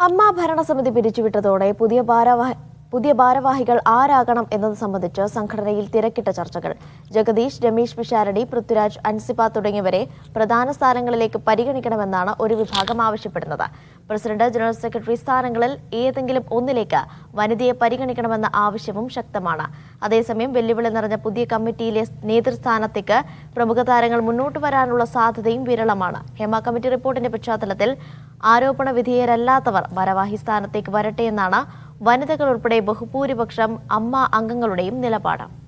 അമ്മ ഭരണസമിതി പിരിച്ചുവിട്ടതോടെ പുതിയ ഭാരവാഹികൾ ആരാകണം എന്നത് സംബന്ധിച്ച് സംഘടനയിൽ തിരക്കിട്ട ചർച്ചകൾ. ജഗദീഷ്, രമേശ് പിഷാരടി, പൃഥ്വിരാജ്, അൻസിബ തുടങ്ങിയവരെ പ്രധാന സ്ഥാനങ്ങളിലേക്ക് പരിഗണിക്കണമെന്നാണ് ഒരു വിഭാഗം ആവശ്യപ്പെടുന്നത്. പ്രസിഡന്റ്, ജനറൽ സെക്രട്ടറി സ്ഥാനങ്ങളിൽ ഏതെങ്കിലും ഒന്നിലേക്ക് വനിതയെ പരിഗണിക്കണമെന്ന ആവശ്യവും ശക്തമാണ്. അതേസമയം വെല്ലുവിളി നിറഞ്ഞ പുതിയ കമ്മിറ്റിയിലെ നേതൃസ്ഥാനത്തേക്ക് പ്രമുഖ താരങ്ങൾ മുന്നോട്ട് വരാനുള്ള സാധ്യതയും വിരളമാണ്. ഹേമ കമ്മിറ്റി റിപ്പോർട്ടിന്റെ പശ്ചാത്തലത്തിൽ ആരോപണ വിധേയരല്ലാത്തവർ ഭാരവാഹി സ്ഥാനത്തേക്ക് വരട്ടെയെന്നാണ് വനിതകൾ ഉൾപ്പെടെ ബഹുഭൂരിപക്ഷം അമ്മ അംഗങ്ങളുടെയും നിലപാട്.